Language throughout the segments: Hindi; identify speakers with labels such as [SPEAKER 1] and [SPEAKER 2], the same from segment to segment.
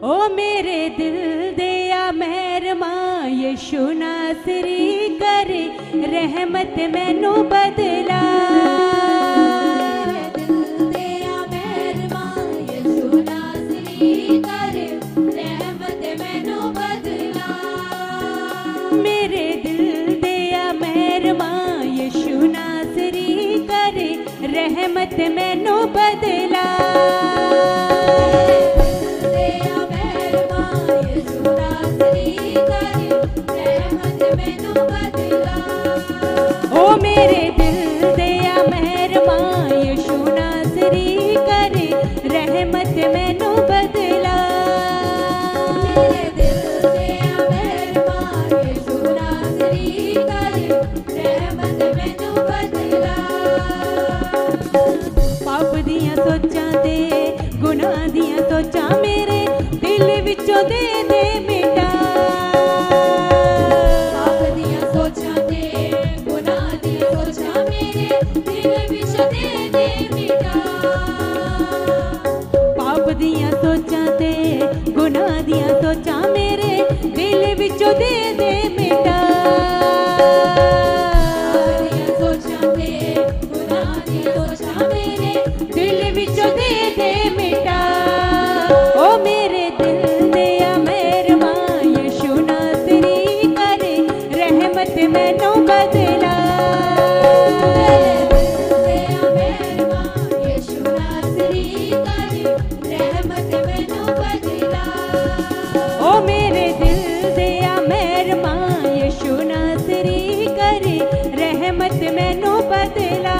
[SPEAKER 1] ओ मेरे दिल दिया मेहरमा यीशु नासरी करे रहमत मैनू बदला। मेरे दिल दिया मेहरमा यीशु नासरी करे रहमत मैनू बदला। ओ मेरे दिल दिया मेहरमा यीशु नासरी करे रहमत मैनू बदला। पाप दियां सोचां ते गुनाह दियां सोचां मेरे दिल विचों दे दे मिटा। पाप दियां सोचां ते गुनाह दियां सोचां मेरे दिल विचों दे दे मिटा। पाप दियां सोचां ते गुनाह दियां सोचां मेरे दिल विचों दे दे मिटा। दिल विचों दे दे मिटा। ओ मेरे दिल दिया मेहरमा यीशु नासरी करे रहमत मैनू बदला। ओ मेरे दिल दिया मेहरमा यीशु नासरी करे रहमत मैनू बदला।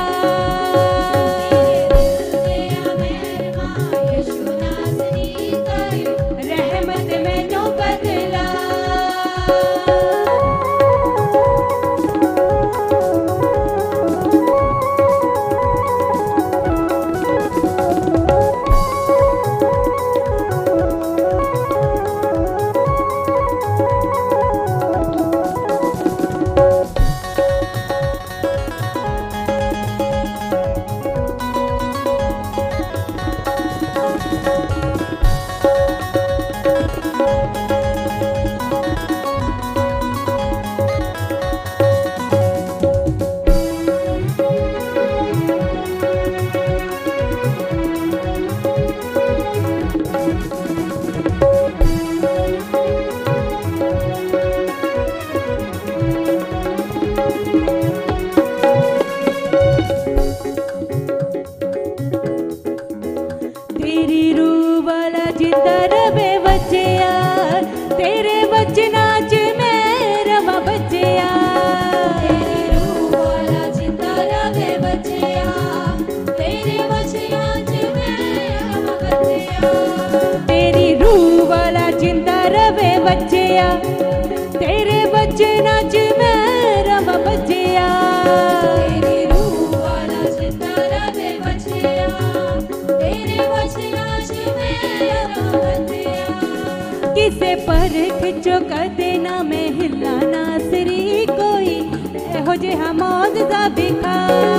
[SPEAKER 1] तेरी रूह वाला जिंदा रवे बच्चिया तेरे वचना च मैं रवा बच्चिया। तेरी रूह वाला जिंदा रवे बच्चिया तेरे वचना च मैं रवा बच्चिया। तेरी रूह वाला जिंदा रवे बच्चिया तेरे वचना च मैं रवा बच्चिया। तेरी रूह वाला जिंदा रवे बच्चिया तेरे वचना च मैं रवा बच्चिया। किसे परख चो कदे ना मैं हिला नासरी कोई एहो जिहा मौजज़ा विखा।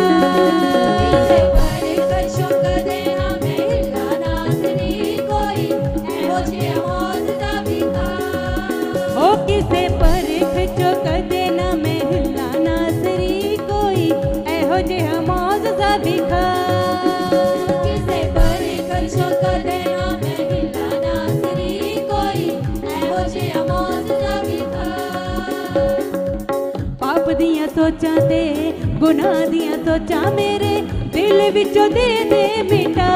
[SPEAKER 1] किसे परख चो कदे ना मैं हिला नासरी कोई एहो जिहा मौजज़ा विखा। ओ किसे परख चो कदे ना मैं हिला नासरी कोई एहो जिहा मौजज़ा विखा। किसे परख चो कदे ना मैं हिला नासरी कोई एहो जिहा मौजज़ा विखा। पाप दियां सोचां ते गुनाह दियां सोचां मेरे दिल विचों दे दे मिटा।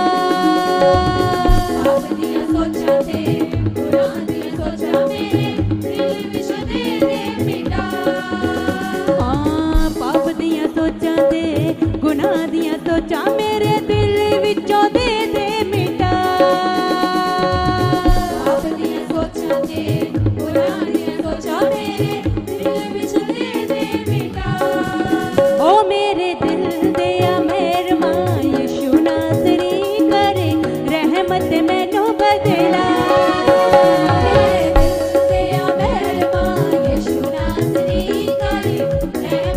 [SPEAKER 1] पाप दियां सोचां ते गुनाह दियां सोचां मेरे दिल विचों दे दे मिटा। हाँ पाप दियां सोचां ते गुनाह दियां सोचां मेरे दिल विचों दे दे मिटा। पाप दियां सोचां ते गुनाह दियां सोचां मेरे दिल विचों दे दे मिटा। ओ मेरे दिल दिया मेहरमा यीशु नासरी करे रहमत मैनू बदला।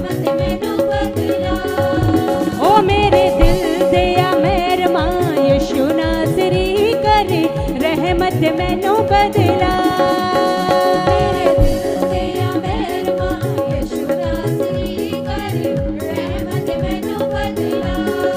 [SPEAKER 1] मेरे दिल दिया मेहरमा यीशु मैनू बदला।
[SPEAKER 2] मेरे दिल दिया मेहरमा यीशु नासरी करे रहमत मैनू बदला।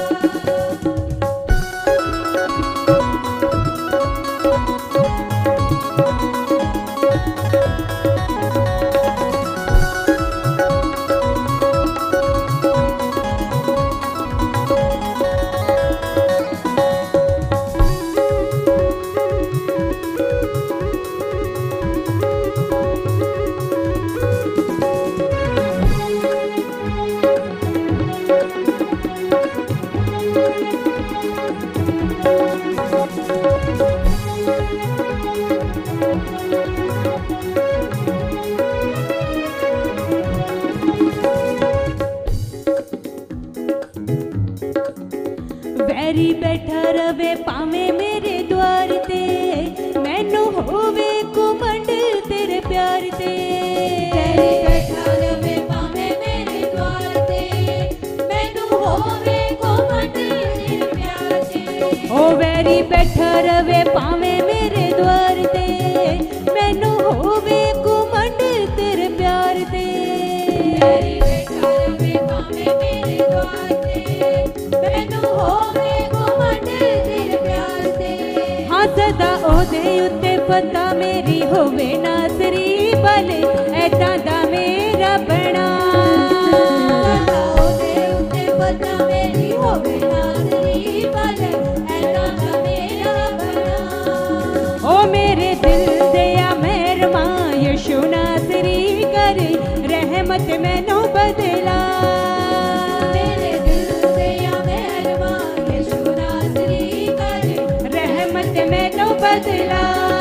[SPEAKER 1] वैरी बैठा रवे पावे मेरे द्वार ते, मैनू होवे घुमंड तेरे प्यार ते।
[SPEAKER 2] वैरी बैठा रवे पावे मेरे द्वार ते, मैनू होवे घुमंड तेरे प्यार ते।
[SPEAKER 1] ओ वैरी बैठा रवे पावे मेरे द्वार ते, मैनू होवे घुमंड तेरे प्यार ते।
[SPEAKER 2] वैरी बैठा रवे पावे मेरे द्वार ते, मैनू होवे घुमंड तेरे प्यार ते।
[SPEAKER 1] हाँ सदा ओदे उत्ते पता मेरी होवे नासरी भले ऐतां दा मेरा बना।
[SPEAKER 2] सदा ओदे उत्ते पता मेरी होवे नासरी भले ऐतां दा मेरा बना।
[SPEAKER 1] ओ मेरे दिल दिया मेहरमा यीशु नासरी करे रहमत मैनू बदला।
[SPEAKER 2] मेरे दिल दिया मेहरमा यीशु नासरी करे
[SPEAKER 1] रहमत मैनू बदला।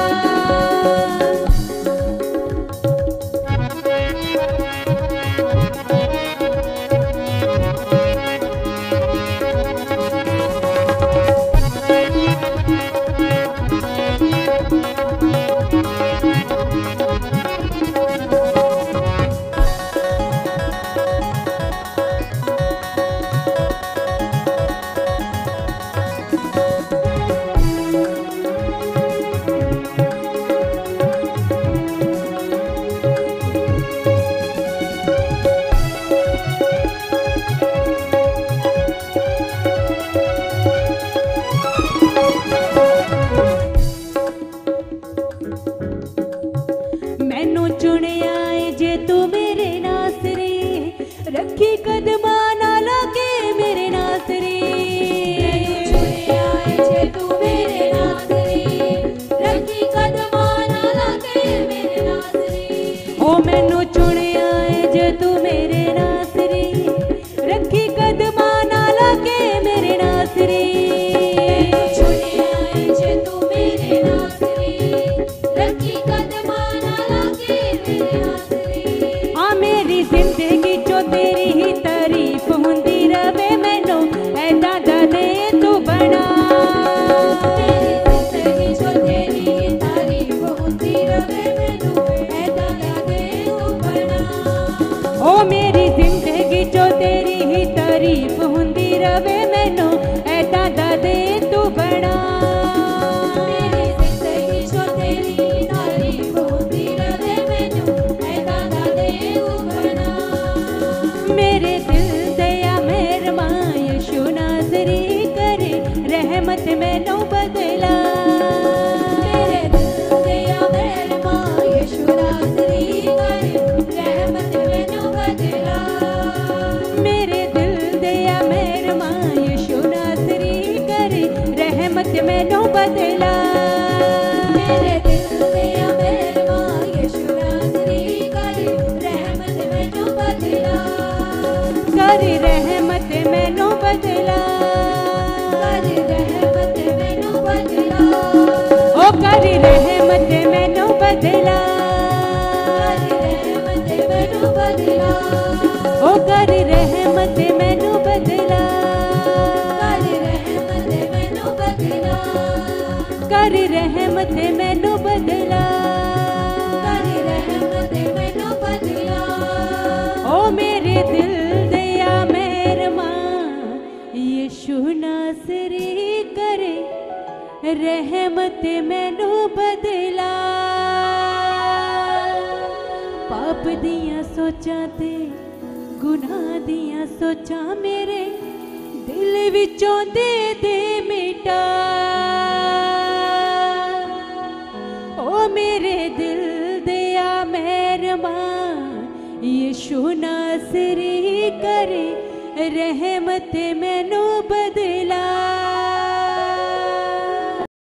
[SPEAKER 1] मैनू चुनिया है जे तू मेरे नासरी, रखी कदमां नाल के मेरे नासरी।
[SPEAKER 2] चुनिया है जे तू मेरे नासरी, रखी कदमां नाल के मेरे नासरी।
[SPEAKER 1] ओ मैनू चुनिया है जे तू मेरे नासरी, रखी कदमां नाल के मेरे नासरी।
[SPEAKER 2] चुनिया है जे तू मेरे नासरी, रखी कदमां नाल के मेरे नासरी।
[SPEAKER 1] हाँ मेरी जिंदगी चो तेरी ही तारीफ हुंदी रवे मैनू ऐदां दा दे तू बना।
[SPEAKER 2] मेरी जिंदगी चो तेरी तारीफ होती रवे मैनू ऐदां दा दे तू बना।
[SPEAKER 1] ओ मेरी जिंदगी चो तेरी ही तारीफ हुंदी रवे मैनू ऐदां दा दे तू बना।
[SPEAKER 2] मेरी जिंदगी चो तेरी तारीफ होती रवे मैनू ऐदां दा दे तू बना।
[SPEAKER 1] मेरे दिल दया मेहरमा यीशु नासरी करे रहमत मैनू बदला।
[SPEAKER 2] मेरे दिल दिया मेहरमा यीशु नासरी करे रहमत मैनू बदला।
[SPEAKER 1] मेरे दिल दया मेहरमा यीशु नासरी करे रहमत मैनू बदला।
[SPEAKER 2] मेरे दिल दिया मेहरमा यीशु नासरी करे रहमत मैनू बदला।
[SPEAKER 1] कर रहमत मैनू बदला।
[SPEAKER 2] कर रहमत मैनू बदला।
[SPEAKER 1] ओ कर रहमत मैनू बदला।
[SPEAKER 2] कर रहमत मैनू बदला।
[SPEAKER 1] ओ कर रहमत मैनू बदला।
[SPEAKER 2] कर रहमत मैनू बदला।
[SPEAKER 1] कर रहमत मैनू बदला।
[SPEAKER 2] कर रहमत मैनू बदला।
[SPEAKER 1] ओ मेरे दिल दया मेहरमा यीशु नासरी करे रहमत मैनू बदला। पाप दियां सोचां ते गुनाह दियां सोचां मेरे दिल विचों दे दे मिटा। ओ मेरे दिल दिया मेहरबान यीशु नासरी करे रहमत मैनू बदला।